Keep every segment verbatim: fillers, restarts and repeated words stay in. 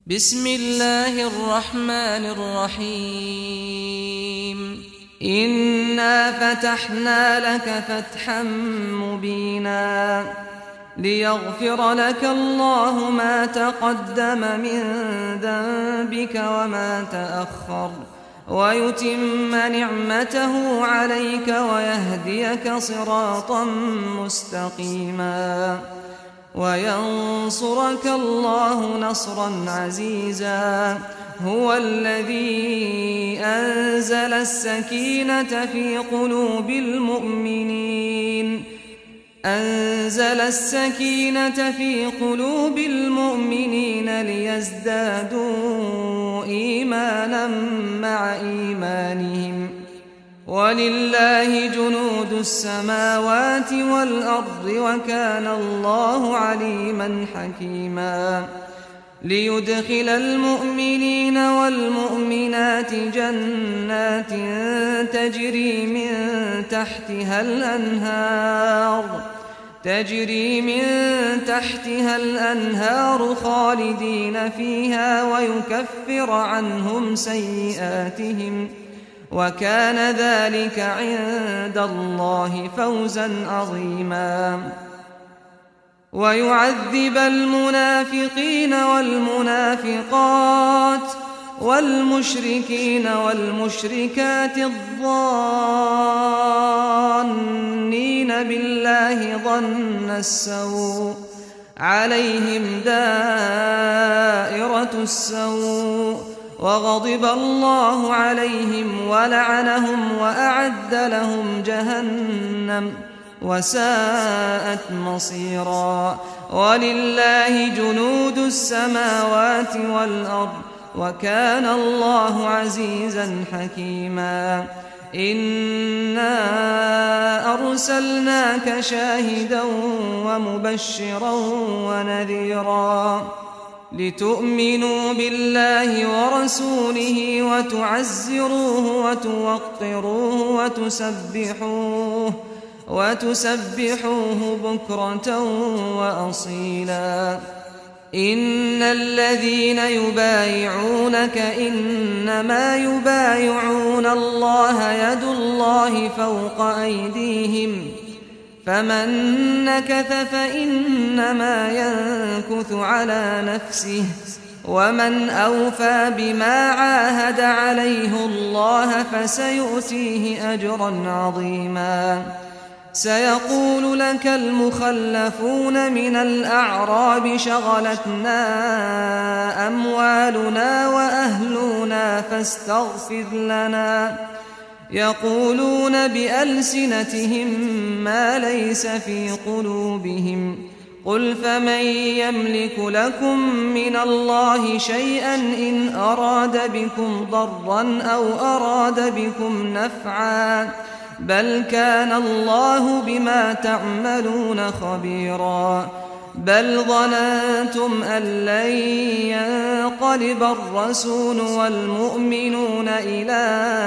بسم الله الرحمن الرحيم إنا فتحنا لك فتحا مبينا ليغفر لك الله ما تقدم من ذنبك وما تأخر ويتم نعمته عليك ويهديك صراطا مستقيما وينصرك الله نصرا عزيزا هو الذي أنزل السكينة في قلوب المؤمنين أنزل السكينة في قلوب المؤمنين ليزدادوا إيمانا مع إيمانهم ولله جنود السماوات والأرض وكان الله عليما حكيما ليدخل المؤمنين والمؤمنات جنات تجري من تحتها الأنهار تجري من تحتها الأنهار خالدين فيها ويكفر عنهم سيئاتهم وكان ذلك عند الله فوزا عظيما ويعذب المنافقين والمنافقات والمشركين والمشركات الظانين بالله ظن السوء عليهم دائرة السوء وغضب الله عليهم ولعنهم وأعد لهم جهنم وساءت مصيرا ولله جنود السماوات والأرض وكان الله عزيزا حكيما إنا أرسلناك شاهدا ومبشرا ونذيرا لتؤمنوا بالله ورسوله وتعزروه وتوقروه وتسبحوه وتسبحوه بكرة وأصيلا إن الذين يبايعونك إنما يبايعون الله يد الله فوق أيديهم فمن نكث فإنما ينكث على نفسه ومن أوفى بما عاهد عليه الله فسيؤتيه أجرا عظيما سيقول لك المخلفون من الأعراب شغلتنا أموالنا وأهلنا فاستغفر لنا يقولون بألسنتهم ما ليس في قلوبهم قل فمن يملك لكم من الله شيئا إن أراد بكم ضرا أو أراد بكم نفعا بل كان الله بما تعملون خبيرا بل ظننتم أن لن ينقلب الرسول والمؤمنون إلى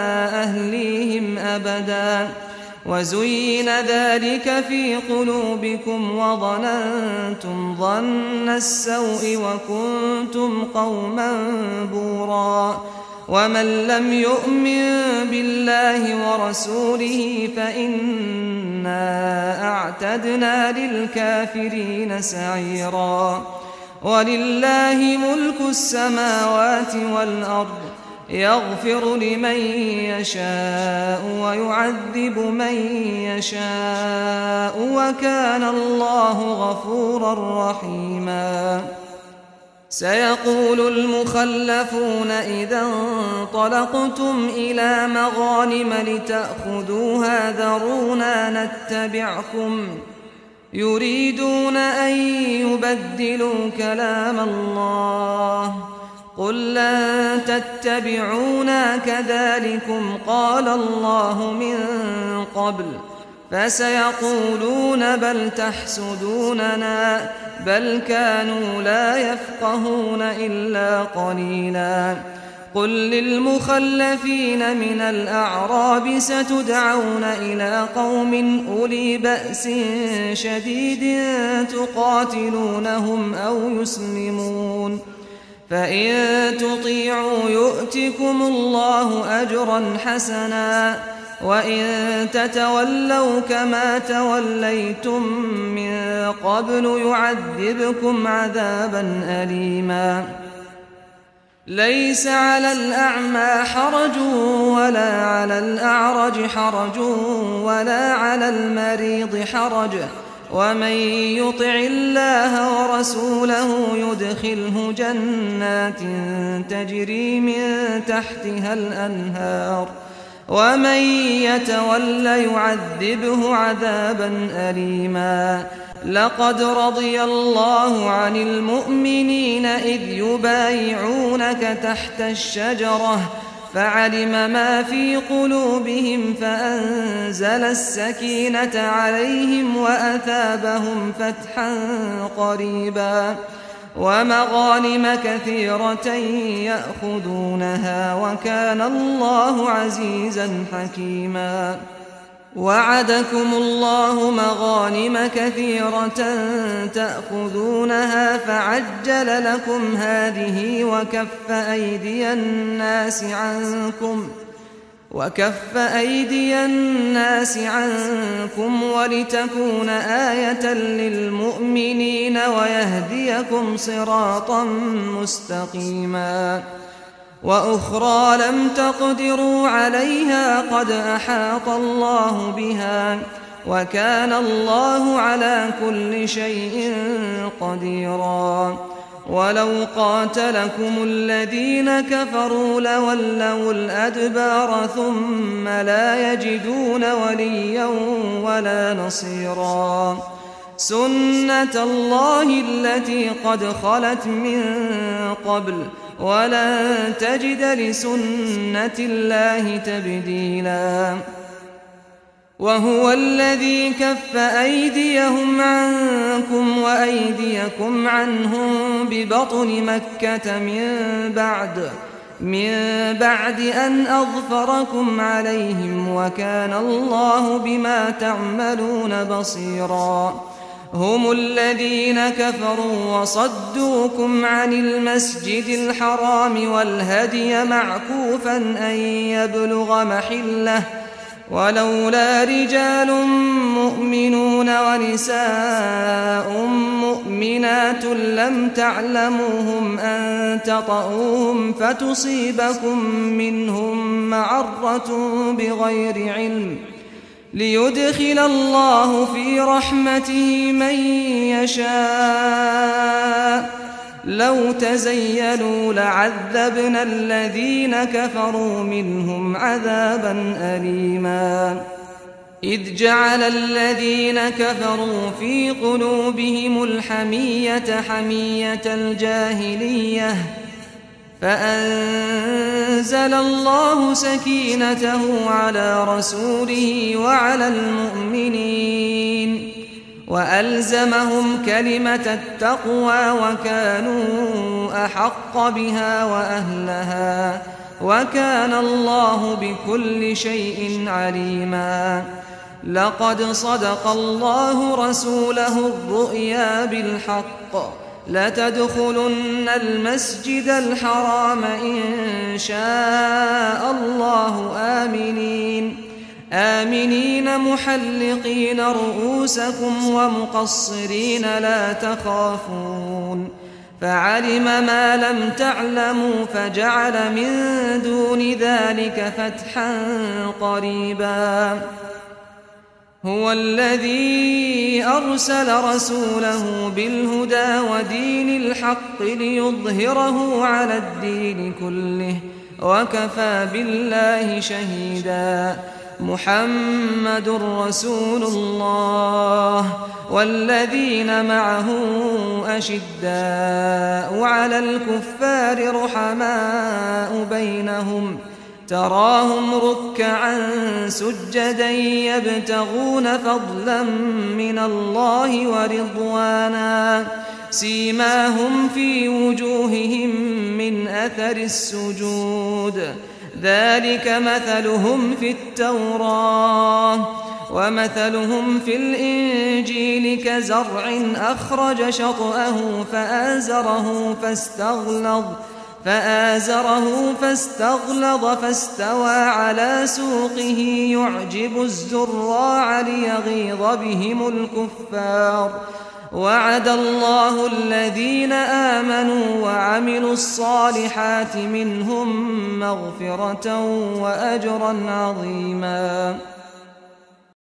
أهليهم أبدا وزين ذلك في قلوبكم وظننتم ظن السوء وكنتم قوما بورا ومن لم يؤمن بالله ورسوله فإنا أعتدنا للكافرين سعيرا ولله ملك السماوات والأرض يغفر لمن يشاء ويعذب من يشاء وكان الله غفورا رحيما سيقول المخلفون إذا انطلقتم إلى مغانم لتأخذوها ذرونا نتبعكم يريدون أن يبدلوا كلام الله قل لن تتبعونا كذلكم قال الله من قبل فسيقولون بل تحسدوننا بل كانوا لا يفقهون إلا قليلا قل للمخلفين من الأعراب ستدعون إلى قوم أولي بأس شديد تقاتلونهم أو يسلمون فإن تطيعوا يؤتكم الله أجرا حسنا وإن تتولوا كما توليتم من قبل يعذبكم عذابا أليما ليس على الأعمى حرج ولا على الأعرج حرج ولا على المريض حرج ومن يطع الله ورسوله يدخله جنات تجري من تحتها الأنهار ومن يتول يعذبه عذابا أليما لقد رضي الله عن المؤمنين إذ يبايعونك تحت الشجرة فعلم ما في قلوبهم فأنزل السكينة عليهم وأثابهم فتحا قريبا ومغانم كثيرة يأخذونها وكان الله عزيزا حكيما وعدكم الله مغانم كثيرة تأخذونها فعجل لكم هذه وكف أيدي الناس عنكم وكف أيدي الناس عنكم ولتكون آية للمؤمنين ويهديكم صراطا مستقيما وأخرى لم تقدروا عليها قد أحاط الله بها وكان الله على كل شيء قديرا ولو قاتلكم الذين كفروا لولوا الأدبار ثم لا يجدون وليا ولا نصيرا سنة الله التي قد خلت من قبل ولن تجد لسنة الله تبديلا وهو الذي كف أيديهم عنكم وأيديكم عنهم ببطن مكة من بعد من بعد أن أظفركم عليهم وكان الله بما تعملون بصيرا هم الذين كفروا وصدوكم عن المسجد الحرام والهدي معكوفا أن يبلغ محله ولولا رجال مؤمنون ونساء مؤمنات لم تعلموهم أن تطؤوهم فتصيبكم منهم معرة بغير علم ليدخل الله في رحمته من يشاء لو تزيلوا لعذبنا الذين كفروا منهم عذابا أليما إذ جعل الذين كفروا في قلوبهم الحمية حمية الجاهلية فأنزل الله سكينته على رسوله وعلى المؤمنين وألزمهم كلمة التقوى وكانوا أحق بها وأهلها وكان الله بكل شيء عليما لقد صدق الله رسوله الرؤيا بالحق لتدخلن المسجد الحرام إن شاء الله آمنين آمنين محلقين رؤوسكم ومقصرين لا تخافون فعلم ما لم تعلموا فجعل من دون ذلك فتحا قريبا هو الذي أرسل رسوله بالهدى ودين الحق ليظهره على الدين كله وكفى بالله شهيدا محمد رسول الله والذين معه أشداء على الكفار رحماء بينهم تراهم ركعا سجدا يبتغون فضلا من الله ورضوانا سيماهم في وجوههم من أثر السجود ذلك مثلهم في التوراة ومثلهم في الإنجيل كزرع أخرج شطأه فآزره فاستغلظ فآزره فاستغلظ فاستوى على سوقه يعجب الزراع ليغيظ بهم الكفار وعد الله الذين آمنوا وعملوا الصالحات منهم مغفرة وأجرا عظيما.